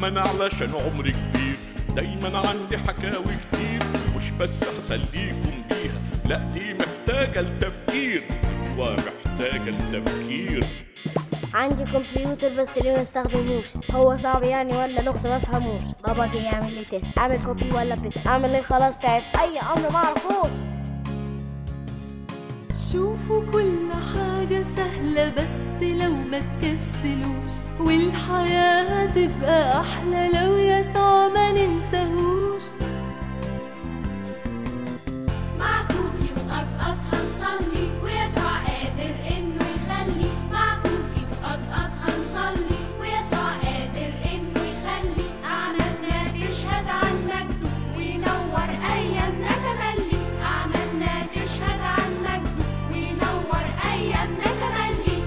دايما علشان عمري كبير، دايما عندي حكاوي كتير، مش بس هسليكم بيها، لا دي محتاجة لتفكير، ومحتاجة لتفكير. عندي كمبيوتر بس ليه ما استخدموش؟ هو صعب يعني ولا لغز ما فهموش؟ بابا جه يعمل لي تيست، اعمل كوبي ولا بيست؟ اعمل ايه؟ خلاص تعبت، اي امر ما اعرفوش. شوفوا كل حاجة سهلة بس لو ما تكسلوش، والحياة هتبقى أحلى لو يسوع ما ننساهوش. مع كوكي وقطقط هنصلي ويسوع قادر إنه يخلي، مع كوكي وقطقط هنصلي ويسوع قادر إنه يخلي أعمالنا تشهد عن مجده وينور أيامنا تملي، أعمالنا تشهد عن مجده وينور أيامنا تملي.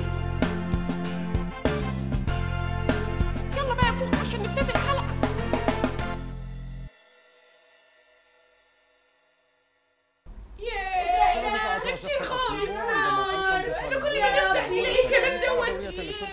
يلا بقى يا كوكي عشان نبتدي الحلقة. ده كتير خالص. احنا كل ما نفتح نلاقي الكلام دوت.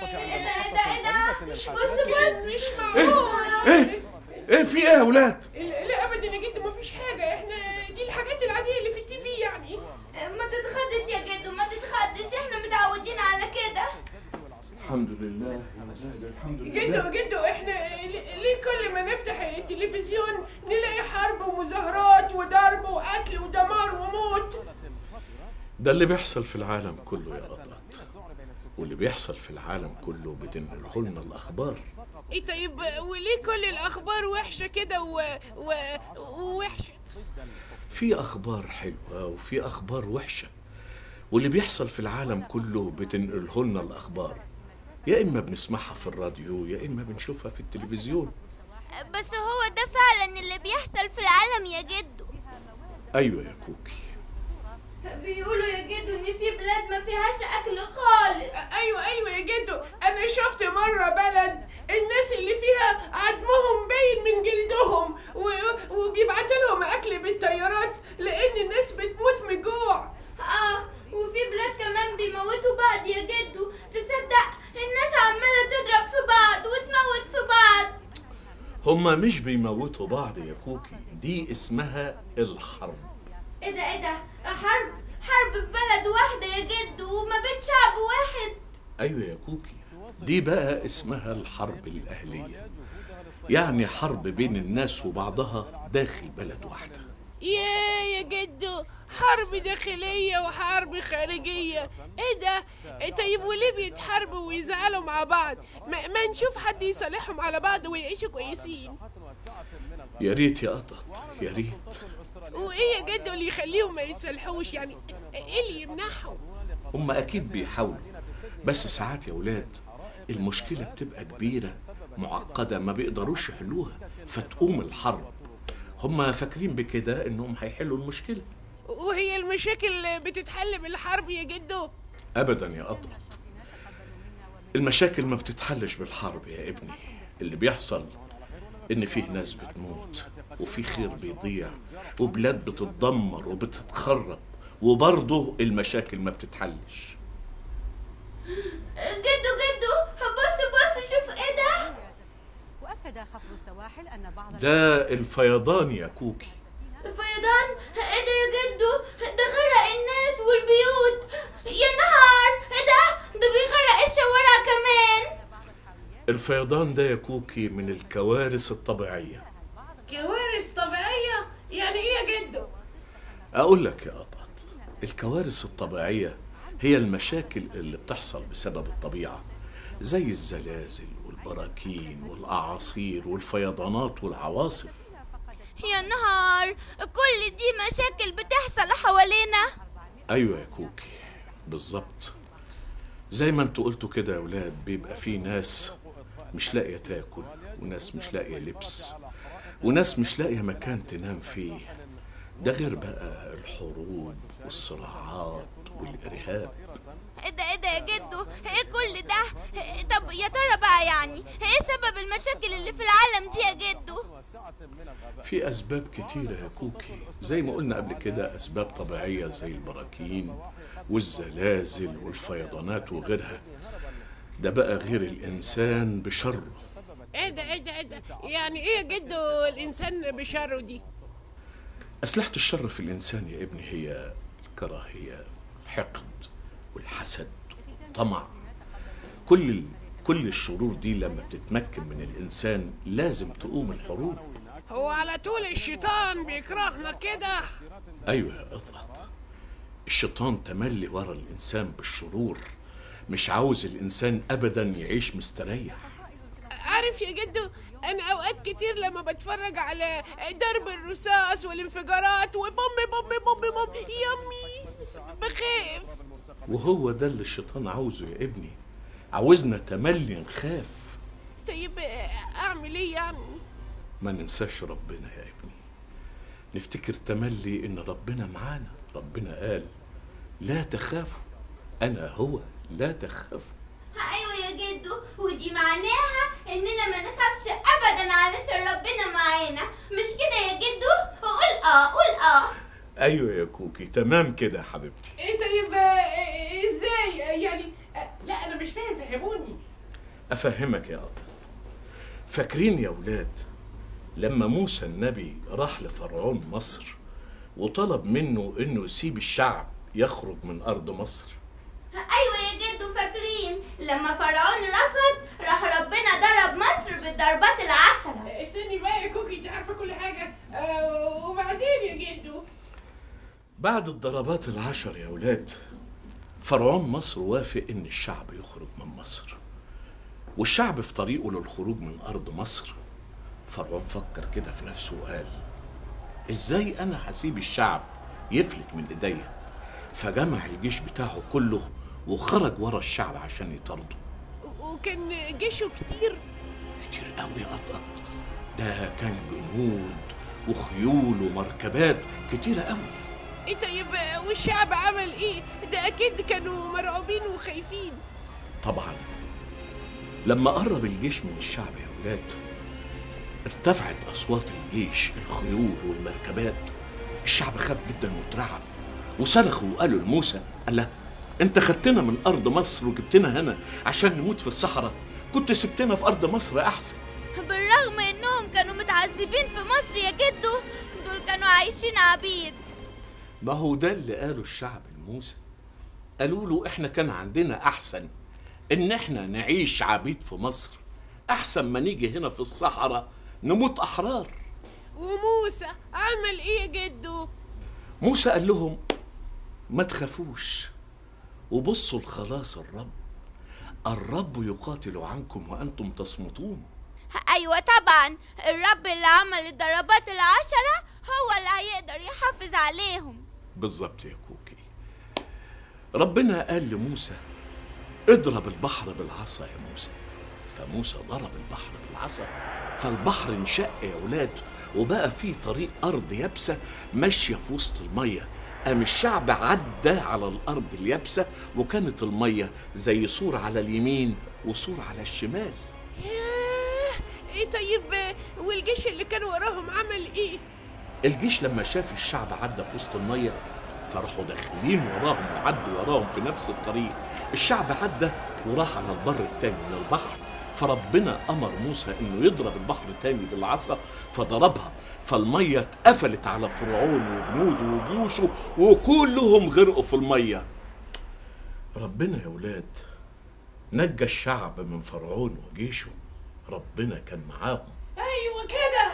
بص مش معقول. ايه في ايه يا ولاد؟ لا ابدا يا جد مفيش حاجة، احنا دي الحاجات العادية اللي في التي في يعني. ما تتخدش يا جدو، ما تتخدش، احنا متعودين على كده. الحمد لله الحمد لله. جدو احنا ليه كل ما نفتح التلفزيون نلاقي حرب ومظاهرات وضرب وقتل ودمار وموت؟ ده اللي بيحصل في العالم كله يا قطقط، واللي بيحصل في العالم كله بتنقله لنا الأخبار. ايه طيب وليه كل الأخبار وحشة كده ووحشة؟ في أخبار حلوة وفي أخبار وحشة، واللي بيحصل في العالم كله بتنقله لنا الأخبار، يا إما بنسمعها في الراديو يا إما بنشوفها في التلفزيون. بس هو ده فعلا اللي بيحصل في العالم يا جدو. أيوة يا كوكي. بيقولوا يا جدو ان في بلاد ما فيهاش اكل خالص. ايوه يا جدو، انا شفت مرة بلد الناس اللي فيها عظمهم باين من جلدهم وبيبعتوا لهم اكل بالطيارات لان الناس بتموت من جوع. وفي بلاد كمان بيموتوا بعض يا جدو، تصدق الناس عمالة تضرب في بعض وتموت في بعض. هما مش بيموتوا بعض يا كوكي، دي اسمها الحرب. ايه ده حرب في بلد واحدة يا جدو وما بين شعب واحد؟ ايوه يا كوكي، دي بقى اسمها الحرب الأهلية، يعني حرب بين الناس وبعضها داخل بلد واحدة. يا جدو، حرب داخلية وحرب خارجية، ايه ده؟ طيب وليه بيتحاربوا ويزعلوا مع بعض؟ ما نشوف حد يصالحهم على بعض ويعيشوا كويسين. يا ريت يا قطط يا ريت. وايه يا جدو اللي يخليهم ما يتصالحوش يعني؟ ايه اللي يمنعهم؟ هم اكيد بيحاولوا، بس ساعات يا ولاد المشكلة بتبقى كبيرة معقدة ما بيقدروش يحلوها فتقوم الحرب. هم فاكرين بكده انهم هيحلوا المشكلة. وهي المشاكل بتتحل بالحرب يا جدو؟ ابدا يا قطط، المشاكل ما بتتحلش بالحرب يا ابني. اللي بيحصل ان فيه ناس بتموت وفي خير بيضيع وبلاد بتتدمر وبتتخرب، وبرضه المشاكل ما بتتحلش. جدو بص شوف ايه ده؟ وأكد خفر السواحل أن بعض ده الفيضان يا كوكي. الفيضان؟ ايه ده يا جدو؟ ده غرق الناس والبيوت، يا نهار! ايه ده بيغرق الشوارع كمان. الفيضان ده يا كوكي من الكوارث الطبيعية. كوارث طبيعية؟ يعني ايه يا جدو؟ اقول لك يا قطط، الكوارث الطبيعية هي المشاكل اللي بتحصل بسبب الطبيعة، زي الزلازل والبراكين والأعاصير والفيضانات والعواصف. يا نهار، كل دي مشاكل بتحصل حوالينا. ايوه يا كوكي بالظبط، زي ما انتوا قلتوا كده يا ولاد، بيبقى في ناس مش لاقية تاكل، وناس مش لاقية لبس، وناس مش لاقية مكان تنام فيه، ده غير بقى الحروب والصراعات والإرهاب. ايه ده يا جدو؟ ايه كل ده؟ طب يا ترى بقى يعني ايه سبب المشاكل اللي في العالم دي يا جدو؟ في أسباب كتيرة يا كوكي، زي ما قلنا قبل كده، أسباب طبيعية زي البراكين والزلازل والفيضانات وغيرها، ده بقى غير الإنسان بشره. ايه ده يعني ايه يا جدو الانسان بشره دي؟ أسلحة الشر في الإنسان يا ابني هي الكراهية، الحقد والحسد والطمع. كل الشرور دي لما بتتمكن من الإنسان لازم تقوم الحروب. هو على طول الشيطان بيكرهنا كده؟ أيوة يا قطعت، الشيطان تملي ورا الإنسان بالشرور، مش عاوز الإنسان أبدا يعيش مستريح. عارف يا جدو، أنا أوقات كتير لما بتفرج على ضرب الرصاص والانفجارات وبوم بوم بوم بوم يمي بخاف. وهو ده اللي الشيطان عاوزه يا ابني، عاوزنا تملي نخاف. طيب أعمل إيه يعني؟ ما ننساش ربنا يا ابني، نفتكر تملي إن ربنا معانا. ربنا قال لا تخافوا أنا هو لا تخافوا. ايوه يا جدو، ودي معناها اننا ما نخافش ابدا علشان ربنا معانا، مش كده يا جدو؟ قول أيوة يا كوكي، تمام كده يا حبيبتي. إيه طيب إزاي يعني؟ لا أنا مش فاهم، فهموني. أفهمك يا قطر. فاكرين يا ولاد لما موسى النبي راح لفرعون مصر وطلب منه إنه يسيب الشعب يخرج من أرض مصر؟ ايوه يا جدو فاكرين، لما فرعون رفض راح ربنا ضرب مصر بالضربات ال10. استني بقى يا كوكي، انت عارفه كل حاجه. وبعدين يا جدو؟ بعد الضربات ال10 يا ولاد فرعون مصر وافق ان الشعب يخرج من مصر، والشعب في طريقه للخروج من ارض مصر فرعون فكر كده في نفسه وقال ازاي انا هسيب الشعب يفلت من ايديا؟ فجمع الجيش بتاعه كله وخرج ورا الشعب عشان يطرده. وكان جيشه كتير قوي قطقط، ده كان جنود وخيول ومركبات كتيرة قوي. ايه طيب والشعب عمل ايه؟ ده اكيد كانوا مرعوبين وخايفين. طبعا لما قرب الجيش من الشعب يا ولاد ارتفعت اصوات الجيش، الخيول والمركبات. الشعب خاف جدا واترعب وصرخوا وقالوا لموسى الله، انت خدتنا من ارض مصر وجبتنا هنا عشان نموت في الصحراء، كنت سبتنا في ارض مصر احسن. بالرغم انهم كانوا متعذبين في مصر يا جدو، دول كانوا عايشين عبيد. ما هو ده اللي قاله الشعب لموسى، قالوا له احنا كان عندنا احسن ان احنا نعيش عبيد في مصر احسن ما نيجي هنا في الصحراء نموت احرار. وموسى عمل ايه يا جدو؟ موسى قال لهم ما تخافوش وبصوا لخلاص الرب يقاتل عنكم وانتم تصمتون. ايوه طبعا، الرب اللي عمل الضربات ال10 هو اللي هيقدر يحافظ عليهم. بالظبط يا كوكي. ربنا قال لموسى اضرب البحر بالعصا يا موسى، فموسى ضرب البحر بالعصا فالبحر انشق يا ولاد وبقى فيه طريق ارض يابسه ماشيه في وسط الميه. قام الشعب عدى على الارض اليابسه وكانت الميه زي سور على اليمين وسور على الشمال. ايه طيب والجيش اللي كان وراهم عمل ايه؟ الجيش لما شاف الشعب عدى في وسط الميه فراحوا داخلين وراهم وعدوا وراهم في نفس الطريق. الشعب عدى وراح على البر التاني من البحر، فربنا امر موسى انه يضرب البحر تاني بالعصا فضربها، فالميه اتقفلت على فرعون وجنوده وجيوشه وكلهم غرقوا في الميه. ربنا يا ولاد نجى الشعب من فرعون وجيشه، ربنا كان معاهم. ايوه كده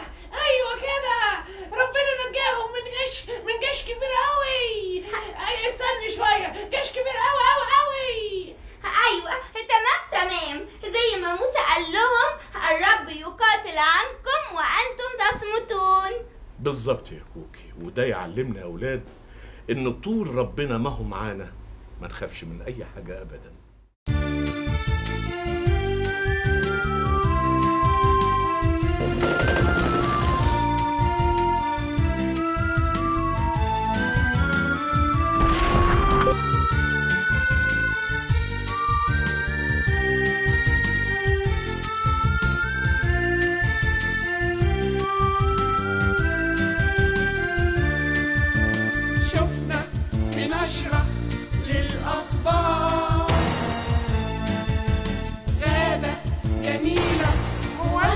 ربنا نجاهم من جيش كبير قوي. استني شويه، جيش كبير قوي. ايوه تمام، زي ما موسى قال لهم الرب يقاتل عنكم وانتم تصمتون. بالظبط يا كوكي، وده يعلمنا يا اولاد ان طول ربنا ما هو معانا ما نخافش من اي حاجه ابدا. جميلة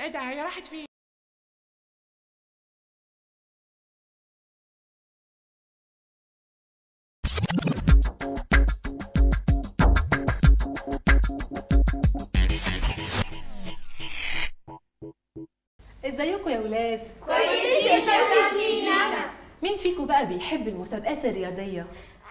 ايه ده، هي راحت فين؟ ازيكم يا ولاد؟ كويس يا تاتينا. مين فيكم بقى بيحب المسابقات الرياضية؟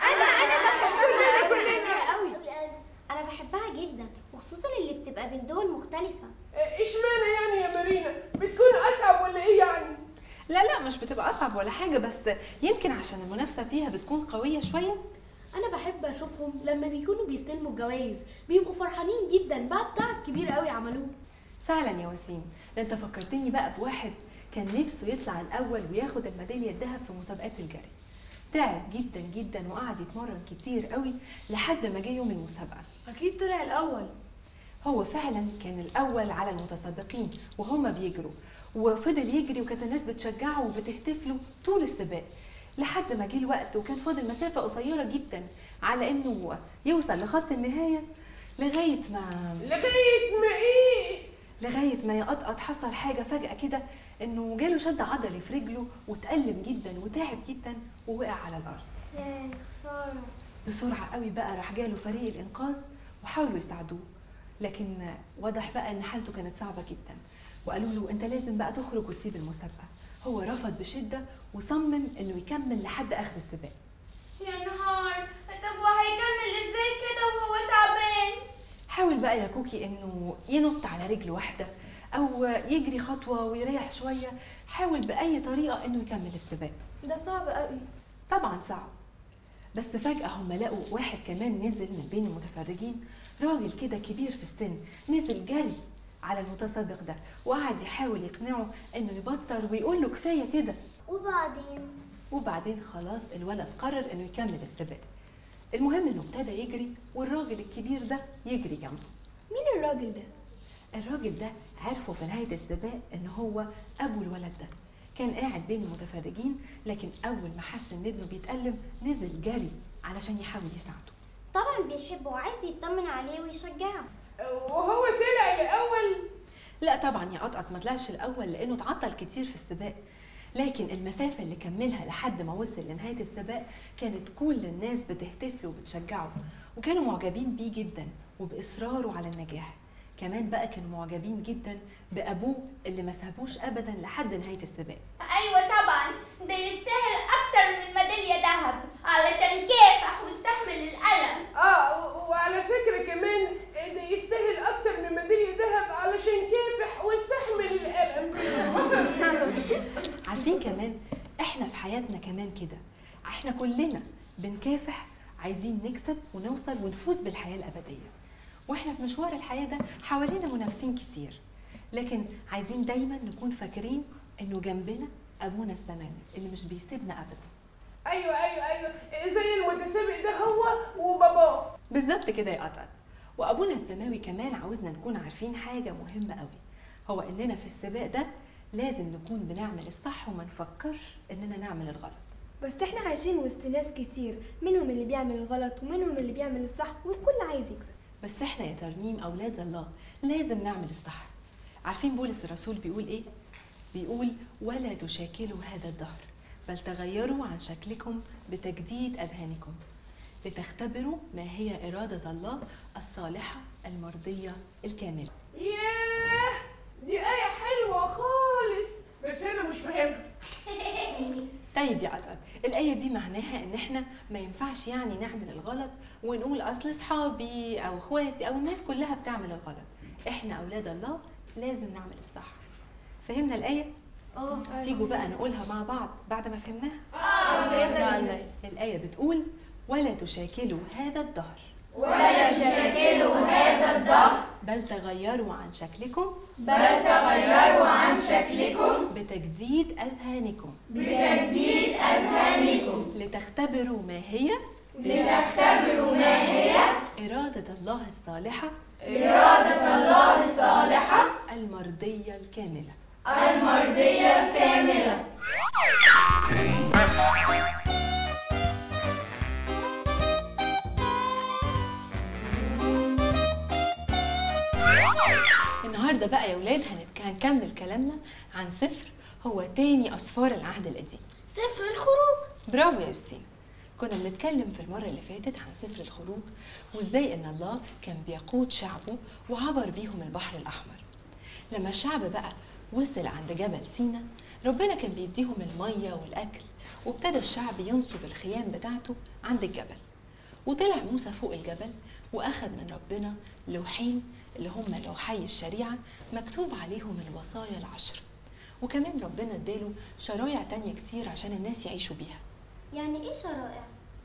كلنا قوي. انا بحبها جدا، وخصوصا اللي بتبقى بين دول مختلفة. اشمعنى يعني يا مارينا؟ بتكون اصعب ولا ايه يعني؟ لا مش بتبقى أصعب ولا حاجة، بس يمكن عشان المنافسة فيها بتكون قوية شوية. انا بحب اشوفهم لما بيكونوا بيستلموا الجوائز، بيبقوا فرحانين جدا بعد تعب كبير قوي عملوه. فعلا يا وسيم، ده انت فكرتني بقى بواحد كان نفسه يطلع الأول وياخد الميدالية الذهب في مسابقات الجري. تعب جدا جدا وقعد يتمرن كتير قوي لحد ما جه يوم المسابقة. اكيد طلع الاول. هو فعلا كان الأول على المتسابقين وهما بيجروا، وفضل يجري وكانت الناس بتشجعه وبتهتف له طول السباق لحد ما جه الوقت، وكان فاضل مسافة قصيرة جدا على إنه يوصل لخط النهاية. لغاية ما ايه؟ لغاية ما يقطقط حصل حاجة فجأة كده، إنه جاله شد عضلي في رجله واتألم جدا وتعب جدا ووقع على الأرض. يا خسارة. بسرعة قوي بقى راح جاله فريق الإنقاذ وحاولوا يساعدوه، لكن واضح بقى إن حالته كانت صعبة جدا، وقالوا له أنت لازم بقى تخرج وتسيب المسابقة. هو رفض بشدة وصمم إنه يكمل لحد آخر السباق. يا نهار، طب وهيكمل ازاي كده وهو تعبان؟ حاول بقى يا كوكي إنه ينط على رجل واحدة أو يجري خطوة ويريح شوية. حاول بأي طريقة إنه يكمل السباق. ده صعب قوي. طبعا صعب، بس فجأة هم لقوا واحد كمان نزل من بين المتفرجين، راجل كده كبير في السن، نزل جري على المتسابق ده وقعد يحاول يقنعه انه يبطل ويقول له كفايه كده. وبعدين خلاص الولد قرر انه يكمل السباق. المهم انه ابتدى يجري والراجل الكبير ده يجري جنبه. مين الراجل ده؟ الراجل ده عرفه في نهايه السباق ان هو ابو الولد ده. كان قاعد بين المتفرجين، لكن اول ما حس ان ابنه بيتألم نزل جري علشان يحاول يساعده. طبعا بيحبه وعايز يطمن عليه ويشجعه. وهو طلع الاول؟ لا طبعا يا قطقط ما طلعش الاول لانه اتعطل كتير في السباق، لكن المسافه اللي كملها لحد ما وصل لنهايه السباق كانت كل الناس بتهتف له وبتشجعه، وكانوا معجبين بيه جدا وباصراره على النجاح. كمان بقى كانوا معجبين جدا بابوه اللي ما سابوش ابدا لحد نهايه السباق. ايوه طبعا، ده يستاهل اكتر من ميداليه ذهب علشان كافح واستحمل الالم. وعلى فكره كمان ده يستاهل اكتر من ميداليه ذهب علشان كافح واستحمل الالم. عارفين كمان احنا في حياتنا كمان كده، احنا كلنا بنكافح عايزين نكسب ونوصل ونفوز بالحياه الابديه. واحنا في مشوار الحياه ده حوالينا منافسين كتير، لكن عايزين دايما نكون فاكرين انه جنبنا ابونا السماوي اللي مش بيسيبنا ابدا. ايوه زي المتسابق ده هو وباباه بالظبط كده يا قطعت. وابونا السماوي كمان عاوزنا نكون عارفين حاجه مهمه قوي، هو اننا في السباق ده لازم نكون بنعمل الصح وما نفكرش اننا نعمل الغلط. بس احنا عايشين وسط ناس كتير، منهم اللي بيعمل الغلط ومنهم اللي بيعمل الصح، والكل عايز يكسب. بس احنا يا ترنيم اولاد الله لازم نعمل الصح. عارفين بولس الرسول بيقول ايه؟ بيقول ولا تشاكلوا هذا الدهر بل تغيروا عن شكلكم بتجديد اذهانكم لتختبروا ما هي اراده الله الصالحه المرضيه الكامله. ياه، دي آية حلوة خالص بس أنا مش فاهمها. طيب يا قطقط، الآية دي معناها إن إحنا ما ينفعش يعني نعمل الغلط ونقول أصل أصحابي أو إخواتي أو الناس كلها بتعمل الغلط. إحنا أولاد الله لازم نعمل الصح. فهمنا الآية؟ تيجوا بقى نقولها مع بعض بعد ما فهمناها؟ الآية بتقول ولا تشاكلوا هذا الدهر بل تغيروا عن شكلكم بتجديد أذهانكم لتختبروا ما هي إرادة الله الصالحة المرضية الكاملة. النهارده بقى يا ولاد هنكمل كلامنا عن سفر هو تاني أسفار العهد القديم. سفر الخروج. برافو يا يوستين. كنا بنتكلم في المرة اللي فاتت عن سفر الخروج وازاي ان الله كان بيقود شعبه وعبر بيهم البحر الأحمر. لما الشعب بقى وصل عند جبل سينا ربنا كان بيديهم المية والأكل، وابتدى الشعب ينصب الخيام بتاعته عند الجبل. وطلع موسى فوق الجبل وأخذ من ربنا لوحين اللي هم لوحي الشريعة مكتوب عليهم الوصايا العشر، وكمان ربنا اداله شرايع تانية كتير عشان الناس يعيشوا بيها. يعني ايه شرائع؟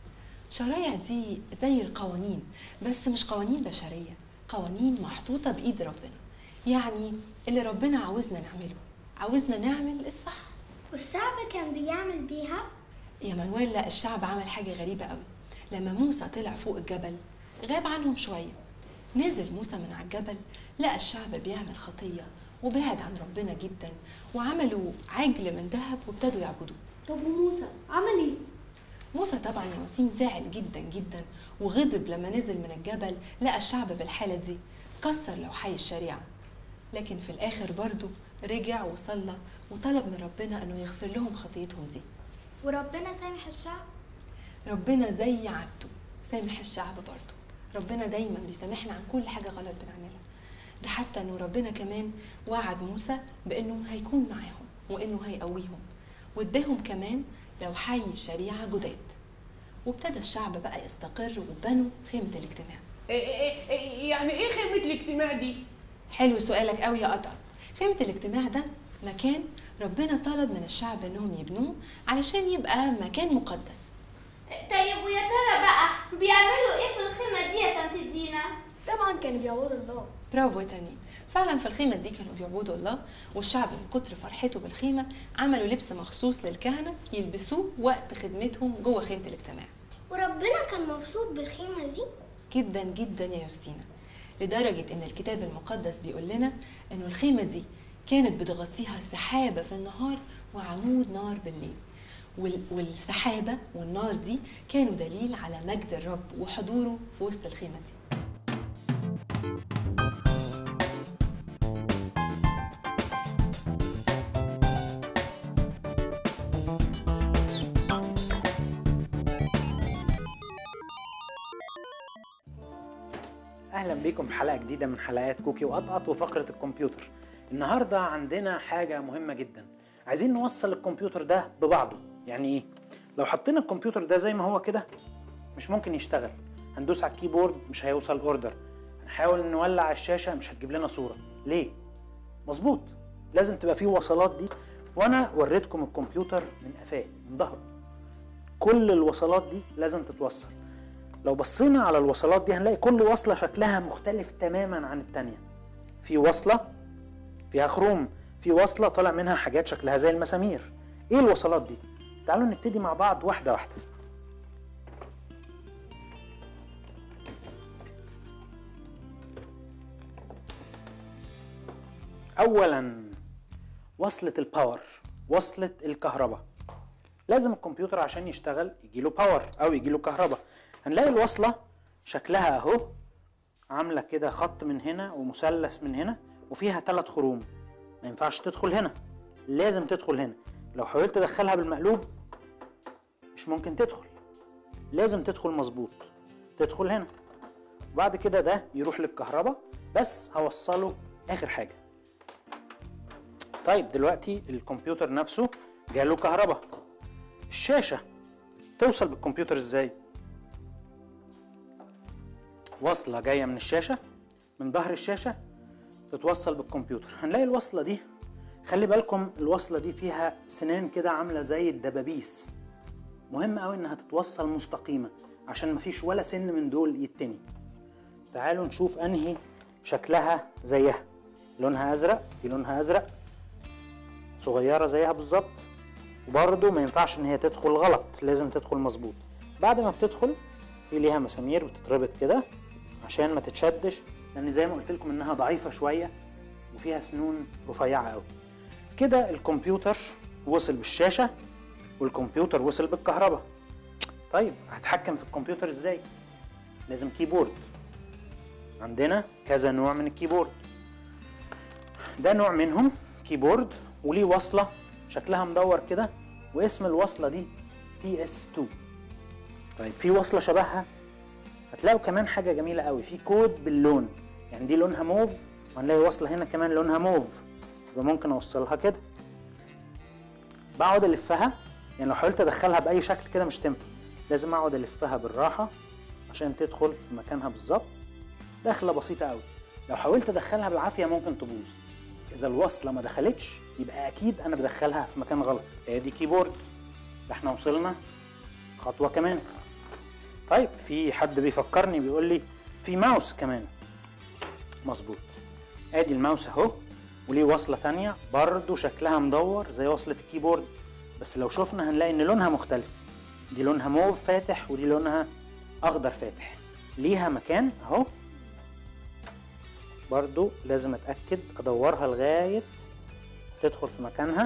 شرايع دي زي القوانين، بس مش قوانين بشرية، قوانين محطوطة بإيد ربنا. يعني اللي ربنا عاوزنا نعمله، عاوزنا نعمل الصح. والشعب كان بيعمل بيها؟ يا مانويل لا، الشعب عمل حاجة غريبة قوي. لما موسى طلع فوق الجبل غاب عنهم شوية، نزل موسى من على الجبل لقى الشعب بيعمل خطية وبعد عن ربنا جدا، وعملوا عجل من ذهب وابتدوا يعبدوه. طب وموسى عمل ايه؟ موسى طبعا يا وسيم زعل جدا جدا وغضب لما نزل من الجبل لقى الشعب بالحالة دي، كسر لوحي الشريعة. لكن في الآخر برضو رجع وصلى وطلب من ربنا انه يغفر لهم خطيتهم دي. وربنا سامح الشعب؟ ربنا زي عادته سامح الشعب برضو. ربنا دايما بيسامحنا عن كل حاجة غلط بنعملها. ده حتى انه ربنا كمان وعد موسى بانه هيكون معاهم وانه هيقويهم، واداهم كمان لوحي شريعة جداد. وابتدى الشعب بقى يستقر وبنوا خيمة الاجتماع. يعني ايه خيمة الاجتماع دي؟ حلو سؤالك قوي يا قطع. خيمة الاجتماع ده مكان ربنا طلب من الشعب انهم يبنوه علشان يبقى مكان مقدس. طيب ويا ترى بقى بيعملوا ايه في الخيمة دي يا طنط دينا؟ طبعا كانوا بيعبدوا الله. برافو يا تاني. فعلا في الخيمة دي كانوا بيعبدوا الله، والشعب من كتر فرحته بالخيمة عملوا لبس مخصوص للكهنة يلبسوه وقت خدمتهم جوه خيمة الاجتماع. وربنا كان مبسوط بالخيمة دي؟ جدا جدا يا يوستينا، لدرجة ان الكتاب المقدس بيقول لنا انه الخيمة دي كانت بتغطيها سحابة في النهار وعمود نار بالليل. والسحابة والنار دي كانوا دليل على مجد الرب وحضوره في وسط الخيمة دي. اهلا بيكم في حلقه جديده من حلقات كوكي وقطقط وفقره الكمبيوتر. النهارده عندنا حاجه مهمه جدا، عايزين نوصل الكمبيوتر ده ببعضه. يعني ايه؟ لو حطينا الكمبيوتر ده زي ما هو كده مش ممكن يشتغل، هندوس على الكيبورد مش هيوصل اوردر، هنحاول نولع الشاشه مش هتجيب لنا صوره. ليه؟ مظبوط، لازم تبقى فيه وصلات دي، وانا وريتكم الكمبيوتر من قفاه من ظهره. كل الوصلات دي لازم تتوصل. لو بصينا على الوصلات دي هنلاقي كل وصلة شكلها مختلف تماما عن التانية. في وصلة فيها خروم، في وصلة طالع منها حاجات شكلها زي المسامير. ايه الوصلات دي؟ تعالوا نبتدي مع بعض واحدة واحدة. اولا وصلة الباور، وصلة الكهرباء. لازم الكمبيوتر عشان يشتغل يجيله باور او يجيله كهرباء. هنلاقي الوصلة شكلها اهو عاملة كده خط من هنا ومثلث من هنا وفيها 3 خروم. ما ينفعش تدخل هنا، لازم تدخل هنا. لو حاولت تدخلها بالمقلوب مش ممكن تدخل، لازم تدخل مظبوط. تدخل هنا وبعد كده ده يروح للكهرباء، بس هوصله اخر حاجة. طيب دلوقتي الكمبيوتر نفسه جاله كهرباء. الشاشة توصل بالكمبيوتر ازاي؟ وصلة جاية من الشاشة، من ظهر الشاشة تتوصل بالكمبيوتر. هنلاقي الوصلة دي، خلي بالكم الوصلة دي فيها سنان كده عاملة زي الدبابيس. مهم قوي انها تتوصل مستقيمة عشان مفيش ولا سن من دول يتني. تعالوا نشوف انهي شكلها زيها. لونها ازرق، دي لونها ازرق صغيرة زيها بالظبط، وبرضه ما ينفعش ان هي تدخل غلط، لازم تدخل مظبوط. بعد ما بتدخل في ليها مسامير بتتربط كده عشان ما تتشدش، لان زي ما قلت لكم انها ضعيفة شوية وفيها سنون رفيعة قوي. كده الكمبيوتر وصل بالشاشة والكمبيوتر وصل بالكهرباء. طيب هتحكم في الكمبيوتر ازاي؟ لازم كيبورد. عندنا كذا نوع من الكيبورد. ده نوع منهم كيبورد وليه وصله شكلها مدور كده واسم الوصله دي PS2. طيب في وصله شبهها هتلاقوا كمان حاجه جميله قوي، في كود باللون، يعني دي لونها موف وهنلاقي وصله هنا كمان لونها موف، يبقى ممكن اوصلها كده. بقعد الفها، يعني لو حاولت ادخلها باي شكل كده مش تنفع، لازم اقعد الفها بالراحه عشان تدخل في مكانها بالظبط. دخله بسيطه قوي. لو حاولت ادخلها بالعافيه ممكن تبوظ. اذا الوصله ما دخلتش يبقى اكيد انا بدخلها في مكان غلط. ادي كيبورد، احنا وصلنا خطوه كمان. طيب في حد بيفكرني بيقول لي في ماوس كمان. مظبوط، ادي الماوس اهو وليه وصله ثانيه برضو شكلها مدور زي وصله الكيبورد، بس لو شفنا هنلاقي ان لونها مختلف، دي لونها موف فاتح ودي لونها اخضر فاتح. ليها مكان اهو، برضو لازم اتاكد ادورها لغايه تدخل في مكانها،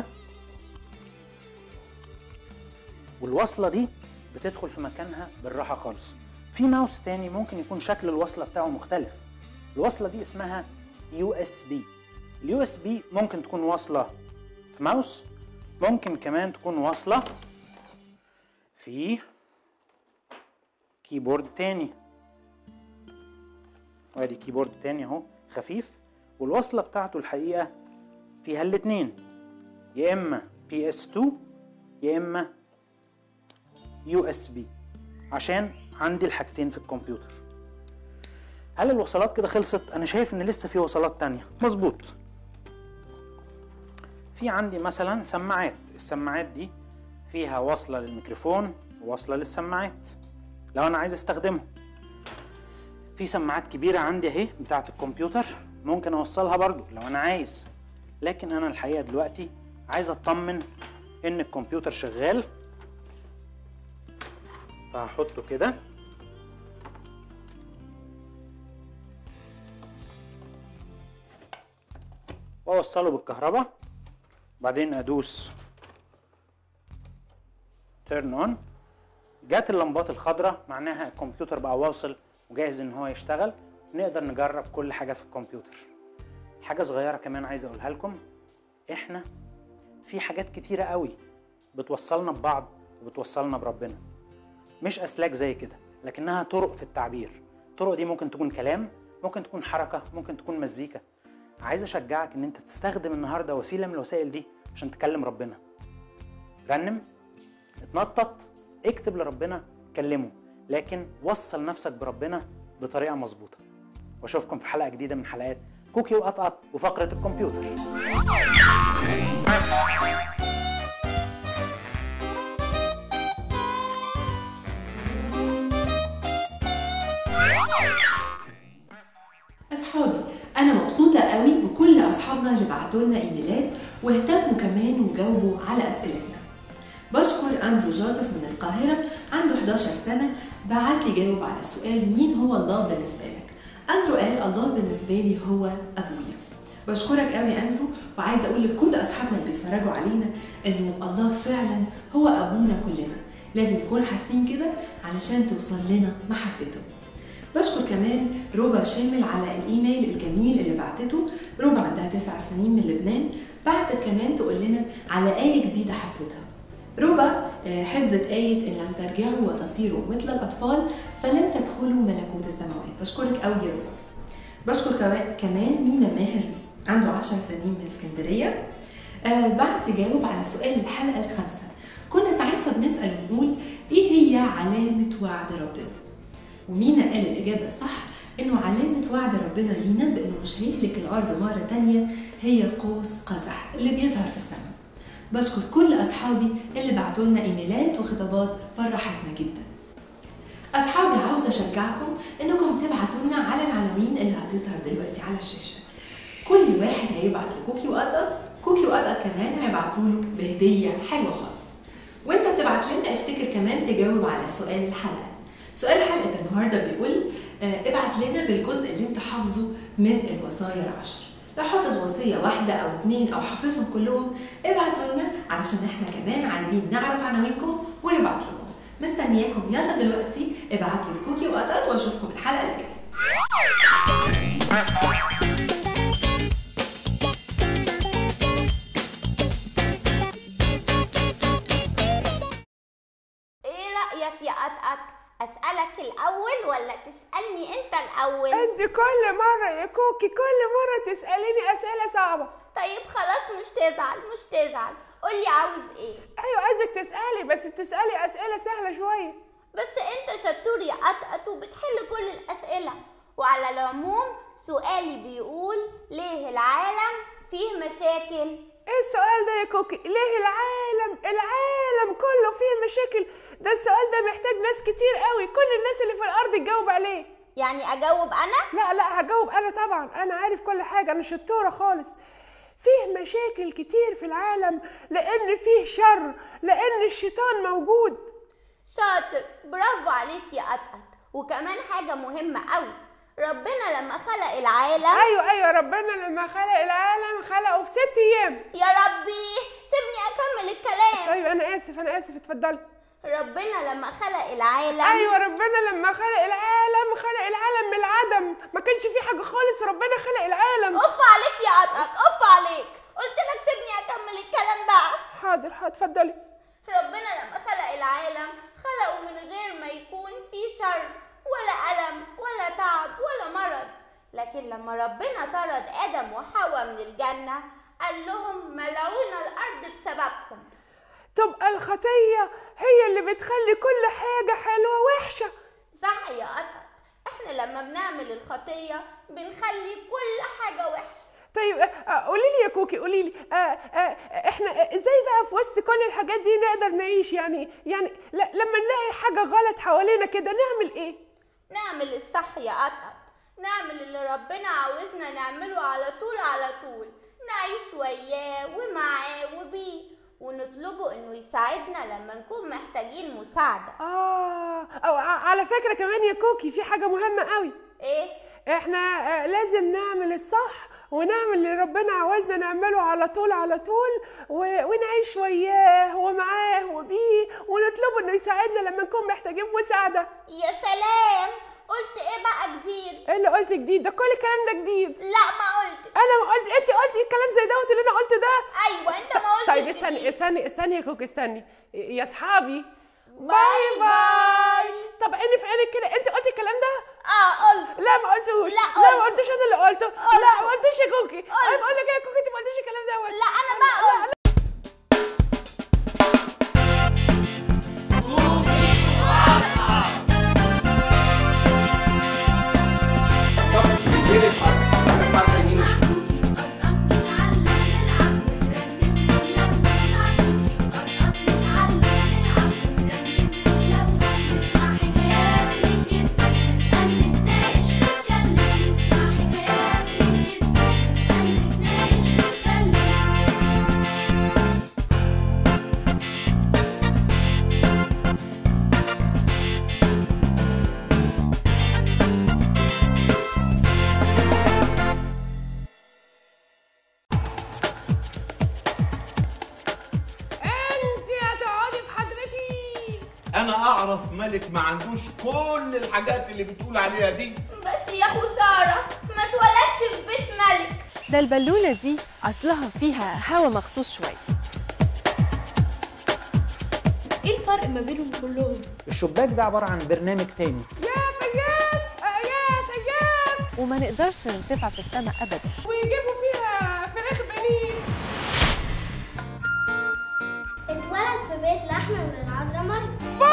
والوصله دي بتدخل في مكانها بالراحه خالص. في ماوس تاني ممكن يكون شكل الوصله بتاعه مختلف. الوصله دي اسمها USB. اليو اس بي ممكن تكون واصله في ماوس، ممكن كمان تكون واصله في كيبورد تاني. وادي كيبورد تاني اهو خفيف، والوصله بتاعته الحقيقه فيها الاتنين، يا اما PS2 يا اما USB، عشان عندي الحاجتين في الكمبيوتر. هل الوصلات كده خلصت؟ انا شايف ان لسه في وصلات تانية. مظبوط، في عندي مثلا سماعات. السماعات دي فيها وصلة للميكروفون ووصلة للسماعات لو انا عايز استخدمهم. في سماعات كبيرة عندي اهي بتاعة الكمبيوتر، ممكن اوصلها برضو لو انا عايز، لكن انا الحقيقة دلوقتي عايز اطمن ان الكمبيوتر شغال، فهحطه كده واوصله بالكهرباء، بعدين ادوس تيرن اون. جات اللمبات الخضراء معناها الكمبيوتر بقى واصل وجاهز ان هو يشتغل. نقدر نجرب كل حاجه في الكمبيوتر. حاجه صغيره كمان عايز اقولها لكم، احنا في حاجات كتيره قوي بتوصلنا ببعض وبتوصلنا بربنا، مش اسلاك زي كده، لكنها طرق في التعبير. الطرق دي ممكن تكون كلام، ممكن تكون حركه، ممكن تكون مزيكا. عايز اشجعك ان انت تستخدم النهارده وسيله من الوسائل دي عشان تكلم ربنا. رنم، اتنطط، اكتب لربنا، كلمه، لكن وصل نفسك بربنا بطريقه مظبوطه. واشوفكم في حلقه جديده من حلقات كوكي وقطقط وفقره الكمبيوتر. أصحابي، أنا مبسوطة قوي بكل أصحابنا اللي بعتوا لنا إيميلات واهتموا كمان وجاوبوا على أسئلتنا. بشكر أندرو جوزيف من القاهرة، عنده 11 سنة، بعت لي جاوب على السؤال مين هو الله بالنسبة لك؟ أندرو قال الله بالنسبة لي هو أبويا. بشكرك قوي أندرو، وعايزة أقول لكل أصحابنا اللي بيتفرجوا علينا إنه الله فعلا هو أبونا كلنا، لازم نكون حاسين كده علشان توصل لنا محبته. بشكر كمان روبا شامل على الايميل الجميل اللي بعتته. روبا عندها 9 سنين من لبنان، بعتت كمان تقول لنا على آية جديدة حفظتها. روبا حفظت آية إن لم ترجعوا وتصيروا مثل الأطفال فلن تدخلوا ملكوت السماوات. بشكرك قوي يا روبا. بشكر كمان مينا ماهر، عنده 10 سنين من اسكندرية، بعت جاوب على سؤال الحلقة ال5. كنا ساعتها بنسأل ونقول إيه هي علامة وعد ربنا؟ ومينا قال الإجابة الصح إنه علامة وعد ربنا لينا بإنه مش هيهلك الأرض مرة تانية هي قوس قزح اللي بيظهر في السماء. بشكر كل أصحابي اللي بعتوا لنا إيميلات وخطابات فرحتنا جدا. أصحابي، عاوزة أشجعكم إنكم تبعتوا لنا على العناوين اللي هتظهر دلوقتي على الشاشة. كل واحد هيبعت لكوكي وقطقط، كوكي وقطقط كمان هيبعتوا له بهدية حلوة خالص. وأنت بتبعت لنا افتكر كمان تجاوب على سؤال الحلقة. سؤال حلقة النهاردة بيقول ابعت لنا بالجزء اللي انت حافظه من الوصايا ال10. لو حافظ وصية واحدة أو 2 أو حافظهم كلهم ابعتوا لنا علشان احنا كمان عايزين نعرف عناوينكم ونبعت لكم. مستنياكم، يلا دلوقتي ابعتوا لكوكي وقطقط واشوفكم الحلقة اللي جاية. الأول؟ انت كل مرة يا كوكي كل مرة تسأليني أسئلة صعبة. طيب خلاص مش تزعل، قولي عاوز ايه؟ ايوه عايزك تسألي، بس تسألي أسئلة سهلة شوية. بس انت شطور يا قطقط وبتحل كل الأسئلة. وعلى العموم سؤالي بيقول ليه العالم فيه مشاكل؟ ايه السؤال ده يا كوكي؟ ليه العالم كله فيه مشاكل؟ ده السؤال ده محتاج ناس كتير قوي، كل الناس اللي في الارض تجاوب عليه. يعني اجاوب انا؟ لا هجاوب انا طبعا، انا عارف كل حاجة، انا شطورة خالص. فيه مشاكل كتير في العالم لان فيه شر، لان الشيطان موجود. شاطر، برافو عليك يا قطقط. وكمان حاجة مهمة قوي، ربنا لما خلق العالم. ايوه ربنا لما خلق العالم خلقه في 6 ايام. يا ربي سيبني اكمل الكلام. طيب انا اسف اتفضلي. ربنا لما خلق العالم. ايوه ربنا لما خلق العالم من العدم، ما كانش فيه حاجه خالص، ربنا خلق العالم. اف عليك يا قطقط، اف عليك، قلت لك سيبني اكمل الكلام بقى. حاضر اتفضلي. ربنا لما خلق العالم خلقه من غير ما يكون فيه شر ولا ألم ولا تعب ولا مرض. لكن لما ربنا طرد آدم وحواء من الجنة قال لهم ملعونة الأرض بسببكم. تبقى الخطية هي اللي بتخلي كل حاجة حلوة وحشة. صح يا قطط، احنا لما بنعمل الخطية بنخلي كل حاجة وحشة. طيب قوليلي يا كوكي، قوليلي احنا ازاي بقى في وسط كل الحاجات دي نقدر نعيش؟ يعني لما نلاقي حاجة غلط حوالينا كده نعمل ايه؟ نعمل الصح يا قطط، نعمل اللي ربنا عاوزنا نعمله على طول، نعيش وياه ومعاه وبيه، ونطلبه انه يساعدنا لما نكون محتاجين مساعدة. أو على فكرة كمان يا كوكي في حاجة مهمة قوي. ايه؟ احنا لازم نعمل الصح ونعمل اللي ربنا عاوزنا نعمله على طول ونعيش وياه ومعاه وبيه، ونطلبه انه يساعدنا لما نكون محتاجين مساعدة. يا سلام، قلت ايه بقى جديد؟ ايه اللي قلت جديد؟ ده كل الكلام ده جديد. لا ما قلتش. انا ما قلت، انت قلتي الكلام زي دوت اللي انا قلته ده. ايوه انت ما قلتش. طيب استني يا كوكي، استني يا اصحابي. باي. طب عيني في عينك كده، انت قلتي الكلام ده؟ قلت. لا ما قلتوش. لا ما قلتوش، انا اللي قلته. لا ما قلتوش يا كوكي. انا بقول لك ايه يا كوكي، انت ما قلتيش الكلام دوت. لا انا بقى قلت. انا اعرف ملك ما عندوش كل الحاجات اللي بتقول عليها دي. بس يا خسارة ما اتولدش في بيت ملك. ده البالونة دي اصلها فيها هوا مخصوص شوية. ايه الفرق ما بينهم كلهم؟ الشباك ده عبارة عن برنامج تاني. يا فياس يا سياف، وما نقدرش نرتفع في السماء ابدا. ويجيبوا فيها فراخ بانيه. اتولد في بيت لحمة من العذراء مريم.